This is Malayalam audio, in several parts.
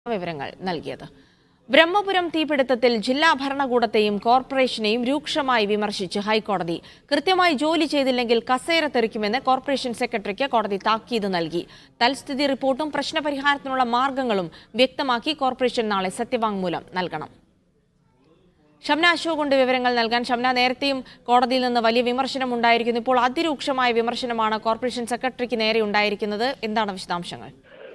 വിവരങ്ങൾ നൽകിയത്. ബ്രഹ്മപുരം തീപിടുത്തത്തിൽ ജില്ലാ ഭരണകൂടത്തെയും കോർപ്പറേഷനെയും രൂക്ഷമായി വിമർശിച്ച് ഹൈക്കോടതി. കൃത്യമായി ജോലി ചെയ്തില്ലെങ്കിൽ കസേര തെറിക്കുമെന്ന് കോർപ്പറേഷൻ സെക്രട്ടറിക്ക് കോടതി താക്കീത് നൽകി. തൽസ്ഥിതി റിപ്പോർട്ടും പ്രശ്നപരിഹാരത്തിനുള്ള മാർഗങ്ങളും വ്യക്തമാക്കി കോർപ്പറേഷൻ നാളെ സത്യവാങ്മൂലം നൽകണം. ഷംന അശോകുണ്ട് വിവരങ്ങൾ നൽകാൻ. ഷംന, നേരത്തെയും കോടതിയിൽ നിന്ന് വലിയ വിമർശനം ഉണ്ടായിരിക്കുന്നു. ഇപ്പോൾ അതിരൂക്ഷമായ വിമർശനമാണ് കോർപ്പറേഷൻ സെക്രട്ടറിക്ക് നേരെ ഉണ്ടായിരിക്കുന്നത്. എന്താണ് വിശദാംശങ്ങൾ?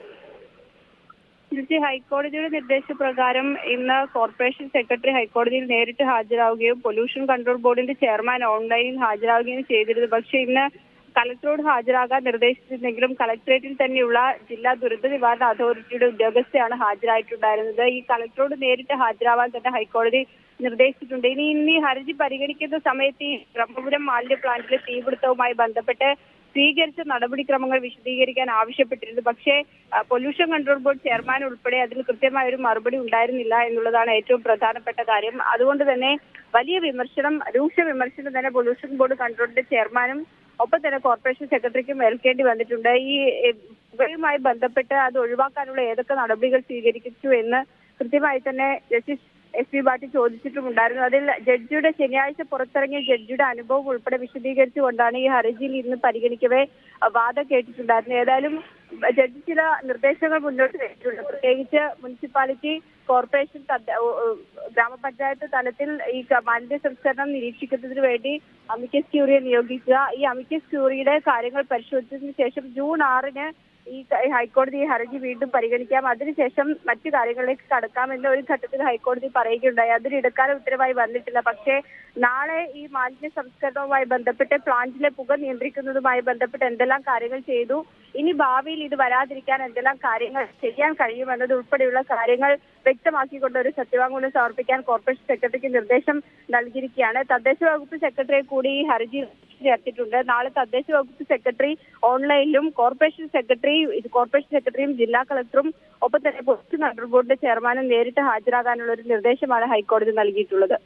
ഹൈക്കോടതിയുടെ നിർദ്ദേശപ്രകാരം ഇന്ന് കോർപ്പറേഷൻ സെക്രട്ടറി ഹൈക്കോടതിയിൽ നേരിട്ട് ഹാജരാവുകയും പൊല്യൂഷൻ കൺട്രോൾ ബോർഡിന്റെ ചെയർമാൻ ഓൺലൈനിൽ ഹാജരാവുകയും ചെയ്തിരുന്നു. പക്ഷേ ഇന്ന് കളക്ടറോട് ഹാജരാകാൻ നിർദ്ദേശിച്ചിരുന്നെങ്കിലും കളക്ടറേറ്റിൽ തന്നെയുള്ള ജില്ലാ ദുരന്ത നിവാരണ അതോറിറ്റിയുടെ ഉദ്യോഗസ്ഥയാണ് ഹാജരായിട്ടുണ്ടായിരുന്നത്. ഈ കളക്ടറോട് നേരിട്ട് ഹാജരാവാൻ തന്നെ ഹൈക്കോടതി നിർദ്ദേശിച്ചിട്ടുണ്ട്. ഇനി ഹർജി പരിഗണിക്കുന്ന സമയത്ത് ഈ ബ്രഹ്മപുരം മാലിന്യ പ്ലാന്റിലെ തീപിടുത്തവുമായി ബന്ധപ്പെട്ട് സ്വീകരിച്ച നടപടിക്രമങ്ങൾ വിശദീകരിക്കാൻ ആവശ്യപ്പെട്ടിരുന്നു. പക്ഷേ പൊല്യൂഷൻ കൺട്രോൾ ബോർഡ് ചെയർമാൻ ഉൾപ്പെടെ അതിൽ കൃത്യമായ ഒരു മറുപടി ഉണ്ടായിരുന്നില്ല എന്നുള്ളതാണ് ഏറ്റവും പ്രധാനപ്പെട്ട കാര്യം. അതുകൊണ്ട് തന്നെ വലിയ രൂക്ഷ വിമർശനം തന്നെ പൊല്യൂഷൻ ബോർഡ് കൺട്രോളിന്റെ ചെയർമാനും ഒപ്പം തന്നെ കോർപ്പറേഷൻ സെക്രട്ടറിക്കും ഏൽക്കേണ്ടി വന്നിട്ടുണ്ട്. ഈ പുകയുമായി ബന്ധപ്പെട്ട് അത് ഒഴിവാക്കാനുള്ള ഏതൊക്കെ നടപടികൾ സ്വീകരിച്ചു എന്ന് കൃത്യമായി തന്നെ ജസ്റ്റിസ് SP ഭാട്ടി ചോദിച്ചിട്ടുമുണ്ടായിരുന്നു. അതിൽ ജഡ്ജിയുടെ ശനിയാഴ്ച പുറത്തിറങ്ങിയ ജഡ്ജിയുടെ അനുഭവം ഉൾപ്പെടെ വിശദീകരിച്ചുകൊണ്ടാണ് ഈ ഹർജിയിൽ ഇന്ന് പരിഗണിക്കവേ വാദം കേട്ടിട്ടുണ്ടായിരുന്നത്. ഏതായാലും ജഡ്ജി ചില നിർദ്ദേശങ്ങൾ മുന്നോട്ട് വെച്ചിട്ടുണ്ട്. പ്രത്യേകിച്ച് മുനിസിപ്പാലിറ്റി, കോർപ്പറേഷൻ, ഗ്രാമപഞ്ചായത്ത് തലത്തിൽ ഈ മാലിന്യ സംസ്കരണം നിരീക്ഷിക്കുന്നതിന് വേണ്ടി അമിക്കസ് ക്യൂറിയെ നിയോഗിക്കുക. ഈ അമിക്കസ് ക്യൂറിയുടെ കാര്യങ്ങൾ പരിശോധിച്ചതിന് ശേഷം ജൂൺ 6-ന് ഈ ഹൈക്കോടതി ഈ ഹർജി വീണ്ടും പരിഗണിക്കാം. അതിനുശേഷം മറ്റു കാര്യങ്ങളിലേക്ക് കടക്കാമെന്ന് ഒരു ഘട്ടത്തിൽ ഹൈക്കോടതി പറയുകയുണ്ടായി. അതിന് ഇടക്കാല ഉത്തരവായി വന്നിട്ടില്ല. പക്ഷേ നാളെ ഈ മാലിന്യ സംസ്കരണവുമായി ബന്ധപ്പെട്ട് പ്ലാന്റിലെ പുക നിയന്ത്രിക്കുന്നതുമായി ബന്ധപ്പെട്ട് എന്തെല്ലാം കാര്യങ്ങൾ ചെയ്തു, ഇനി ഭാവിയിൽ ഇത് വരാതിരിക്കാൻ എന്തെല്ലാം കാര്യങ്ങൾ ചെയ്യാൻ കഴിയുമെന്നത് ഉൾപ്പെടെയുള്ള കാര്യങ്ങൾ വ്യക്തമാക്കിക്കൊണ്ട് ഒരു സത്യവാങ്മൂലം സമർപ്പിക്കാൻ കോർപ്പറേഷൻ സെക്രട്ടറിക്ക് നിർദ്ദേശം നൽകിയിരിക്കുകയാണ്. തദ്ദേശ വകുപ്പ് സെക്രട്ടറിയെ കൂടി ഈ ഹർജി ചേർത്തിട്ടുണ്ട്. നാളെ തദ്ദേശ വകുപ്പ് സെക്രട്ടറി ഓൺലൈനിലും കോർപ്പറേഷൻ സെക്രട്ടറിയും ജില്ലാ കളക്ടറും ഒപ്പം തന്നെ പൊല്യൂഷൻ കൺട്രോൾ ബോർഡിന്റെ ചെയർമാനും നേരിട്ട് ഹാജരാകാനുള്ള ഒരു നിർദ്ദേശമാണ് ഹൈക്കോടതി നൽകിയിട്ടുള്ളത്.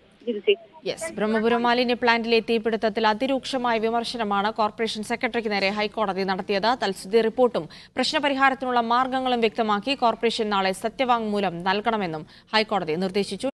ബ്രഹ്മപുരം മാലിന്യ പ്ലാന്റിലെ തീപിടുത്തത്തിൽ അതിരൂക്ഷമായ വിമർശനമാണ് കോർപ്പറേഷൻ സെക്രട്ടറിക്ക് നേരെ ഹൈക്കോടതി നടത്തിയത്. തൽസ്ഥിതി റിപ്പോർട്ടും പ്രശ്നപരിഹാരത്തിനുള്ള മാർഗങ്ങളും വ്യക്തമാക്കി കോർപ്പറേഷൻ നാളെ സത്യവാങ്മൂലം നൽകണമെന്നും ഹൈക്കോടതി നിർദ്ദേശിച്ചു.